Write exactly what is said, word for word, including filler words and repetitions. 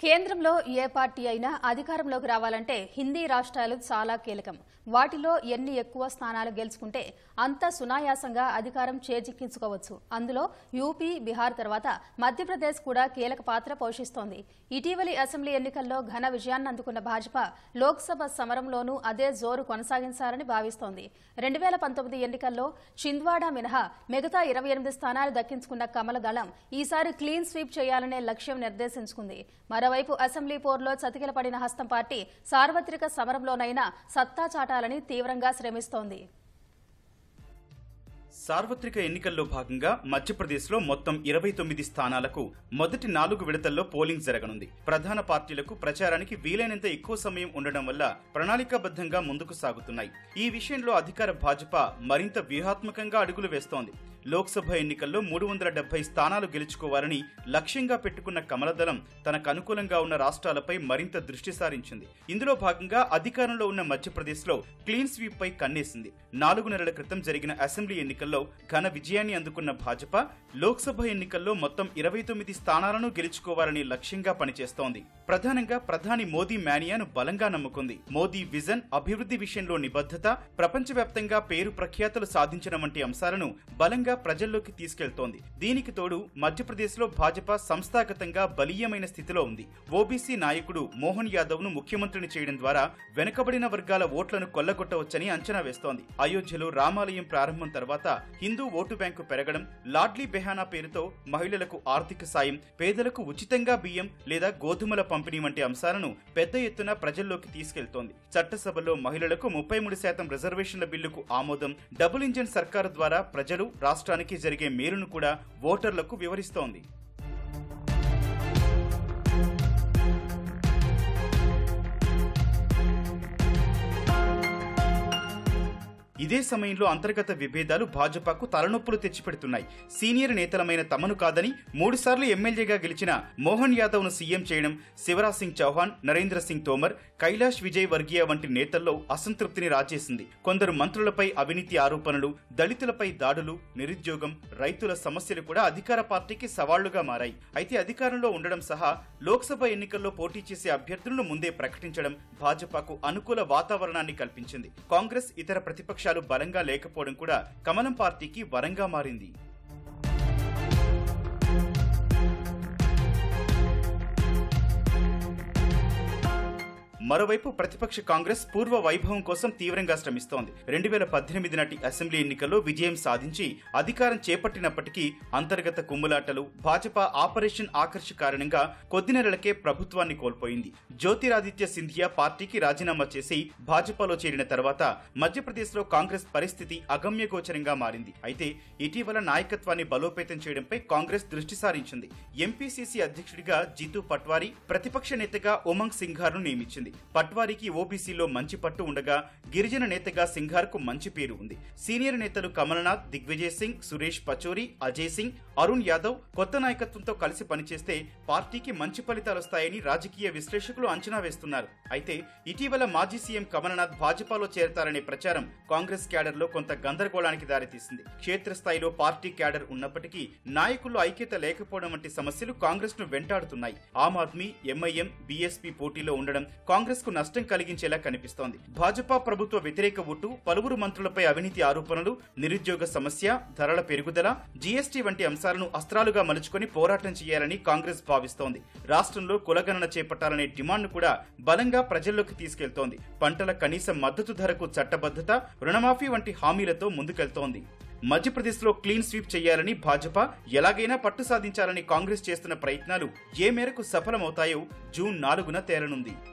కేంద్రంలో ఏ పార్టీ అయినా అధికారంలోకి రావాలంటే హిందీ రాష్ట్రాలు చాలా కీలకం. వాటిలో ఎన్ని ఎక్కువ స్థానాలు గెలుచుకుంటే అంత సునాయాసంగా అధికారం చేజిక్కించుకోవచ్చు. అందులో యూపీ, బీహార్ తర్వాత మధ్యప్రదేశ్ కూడా కీలక పాత్ర పోషిస్తోంది. ఇటీవలి అసెంబ్లీ ఎన్నికల్లో ఘన విజయాన్ని అందుకున్న భాజపా లోక్సభ సమరంలోనూ అదే జోరు కొనసాగించాలని భావిస్తోంది. రెండు వేల పంతొమ్మిది ఎన్నికల్లో చింద్వాడా మినహా మిగతా ఇరవై ఎనిమిది స్థానాలు దక్కించుకున్న కమల దళం ఈసారి క్లీన్ స్వీప్ చేయాలనే లక్ష్యం నిర్దేశించుకుంది. మరోవైపు అసెంబ్లీ పోరులో చతికిలపడిన హస్తం పార్టీ సార్వత్రిక సమరంలోనైనా సత్తా చాటాలని తీవ్రంగా శ్రమిస్తోంది. సార్వత్రిక ఎన్నికల్లో భాగంగా మధ్యప్రదేశ్లో మొత్తం ఇరవై తొమ్మిది స్థానాలకు మొదటి నాలుగు విడతల్లో పోలింగ్ జరగనుంది. ప్రధాన పార్టీలకు ప్రచారానికి వీలైనంత ఎక్కువ సమయం ఉండడం వల్ల ప్రణాళికాబద్ధంగా ముందుకు సాగుతున్నాయి. ఈ విషయంలో అధికార భాజపా మరింత వ్యూహాత్మకంగా అడుగులు వేస్తోంది. లోక్సభ ఎన్నికల్లో మూడు వందల డెబ్బై స్థానాలు గెలుచుకోవాలని లక్ష్యంగా పెట్టుకున్న కమలదళం తనకు అనుకూలంగా ఉన్న రాష్ట్రాలపై మరింత దృష్టి సారించింది. ఇందులో భాగంగా అధికారంలో ఉన్న మధ్యప్రదేశ్లో క్లీన్ స్వీప్ పై కన్నేసింది. నాలుగు నెలల క్రితం జరిగిన అసెంబ్లీ ఎన్నికల్లో ఘన విజయాన్ని అందుకున్న భాజపా లోక్సభ ఎన్నికల్లో మొత్తం ఇరవై తొమ్మిది స్థానాలను గెలుచుకోవాలని లక్ష్యంగా పనిచేస్తోంది. ప్రధానంగా ప్రధాని మోదీ మేనియాను బలంగా నమ్ముకుంది. మోదీ విజన్, అభివృద్ధి విషయంలో నిబద్ధత, ప్రపంచవ్యాప్తంగా పేరు ప్రఖ్యాతలు సాధించడం వంటి అంశాలను బలంగా ప్రజల్లోకి తీసుకెళ్తోంది. దీనికి తోడు మధ్యప్రదేశ్ లో భాజపా సంస్థాగతంగా బలీయమైన స్థితిలో ఉంది. ఓబీసీ నాయకుడు మోహన్ యాదవ్ ను ముఖ్యమంత్రిని చేయడం ద్వారా వెనుకబడిన వర్గాల ఓట్లను కొల్లగొట్టవచ్చని అంచనా వేస్తోంది. అయోధ్యలో రామాలయం ప్రారంభం తర్వాత హిందూ ఓటు బ్యాంకు పెరగడం, లాడ్లీ బెహానా పేరుతో మహిళలకు ఆర్థిక సాయం, పేదలకు ఉచితంగా బియ్యం లేదా గోధుమల పంపిణీ వంటి అంశాలను పెద్ద ఎత్తున ప్రజల్లోకి తీసుకెళ్తోంది. చట్టసభలో మహిళలకు ముప్పై మూడు శాతం రిజర్వేషన్ల బిల్లుకు ఆమోదం, డబుల్ ఇంజిన్ సర్కారు ద్వారా ప్రజలు రాష్ట్రానికి జరిగే మేలును కూడా ఓటర్లకు వివరిస్తోంది. ఇదే సమయంలో అంతర్గత విభేదాలు భాజపాకు తలనొప్పులు తెచ్చిపెడుతున్నాయి. సీనియర్ నేతలమైన తమను కాదని మూడుసార్లు ఎమ్మెల్యేగా గెలిచిన మోహన్ యాదవ్ ను సీఎం చేయడం శివరాజ్ సింగ్ చౌహాన్, నరేంద్ర సింగ్ తోమర్, కైలాష్ విజయ్ వర్గీయ వంటి నేతల్లో అసంతృప్తిని రాజేసింది. కొందరు మంత్రులపై అవినీతి ఆరోపణలు, దళితులపై దాడులు, నిరుద్యోగం, రైతుల సమస్యలు కూడా అధికార పార్టీకి సవాళ్లుగా మారాయి. అయితే అధికారంలో ఉండడం సహా లోక్సభ ఎన్నికల్లో పోటీ చేసే అభ్యర్థులను ముందే ప్రకటించడం భాజపాకు అనుకూల వాతావరణాన్ని కల్పించింది. కాంగ్రెస్, ఇతర ప్రతిపక్షాలు బలంగా లేకపోవడం కూడా కమలం పార్టీకి వరంగా మారింది. మరోవైపు ప్రతిపక్ష కాంగ్రెస్ పూర్వ వైభవం కోసం తీవ్రంగా శ్రమిస్తోంది. రెండు వేల పద్దెనిమిది నాటి అసెంబ్లీ ఎన్నికల్లో విజయం సాధించి అధికారం చేపట్టినప్పటికీ అంతర్గత కుమ్ములాటలు, భాజపా ఆపరేషన్ ఆకర్ష్ కారణంగా కొద్ది నెలలకే ప్రభుత్వాన్ని కోల్పోయింది. జ్యోతిరాదిత్య సింధియా పార్టీకి రాజీనామా చేసి భాజపాలో చేరిన తర్వాత మధ్యప్రదేశ్ లో కాంగ్రెస్ పరిస్థితి అగమ్యగోచరంగా మారింది. అయితే ఇటీవల నాయకత్వాన్ని బలోపేతం చేయడంపై కాంగ్రెస్ దృష్టి సారించింది. ఎంపీసీసీ అధ్యక్షుడిగా జితూ పట్వారీ, ప్రతిపక్ష నేతగా ఉమంగ్ సింఘార్ ను నియమించింది. పట్వారీకి ఓబీసీలో మంచి పట్టు ఉండగా గిరిజన నేతగా సింఘార్ కు మంచి పేరు ఉంది. సీనియర్ నేతలు కమల్నాథ్, దిగ్విజయ్ సింగ్, సురేష్ పచోరీ, అజయ్ సింగ్, అరుణ్ యాదవ్ కొత్త నాయకత్వంతో కలిసి పనిచేస్తే పార్టీకి మంచి ఫలితాలొస్తాయని రాజకీయ విశ్లేషకులు అంచనా వేస్తున్నారు. అయితే ఇటీవల మాజీ సీఎం కమల్నాథ్ భాజపాలో చేరతారనే ప్రచారం కాంగ్రెస్ క్యాడర్ లో కొంత గందరగోళానికి దారితీసింది. క్షేత్రస్థాయిలో పార్టీ క్యాడర్ ఉన్నప్పటికీ నాయకుల్లో ఐక్యత లేకపోవడం వంటి సమస్యలు కాంగ్రెస్ ను వెంటాడుతున్నాయి. ఆమ్ ఆద్మీ, ఎంఐఎం, బీఎస్పీ పోటీలో ఉండడం కాంగ్రెస్ కు నష్టం కలిగించేలా కనిపిస్తోంది. భాజపా ప్రభుత్వ వ్యతిరేక ఓటు, పలువురు మంత్రులపై అవినీతి ఆరోపణలు, నిరుద్యోగ సమస్య, ధరల పెరుగుదల, జీఎస్టీ వంటి అంశాలను అస్త్రాలుగా మలుచుకొని పోరాటం చేయాలని కాంగ్రెస్ భావిస్తోంది. రాష్ట్రంలో కులగణన చేపట్టాలనే డిమాండ్ కూడా బలంగా ప్రజల్లోకి తీసుకెళ్తోంది. పంటల కనీస మద్దతు ధరకు చట్టబద్ధత, రుణమాఫీ వంటి హామీలతో ముందుకెళ్తోంది. మధ్యప్రదేశ్ లో క్లీన్ స్వీప్ చేయాలని భాజపా ఎలాగైనా పట్టు సాధించాలని కాంగ్రెస్ చేస్తున్న ప్రయత్నాలు ఏ మేరకు సఫలమవుతాయో జూన్ నాలుగున తేలనుంది.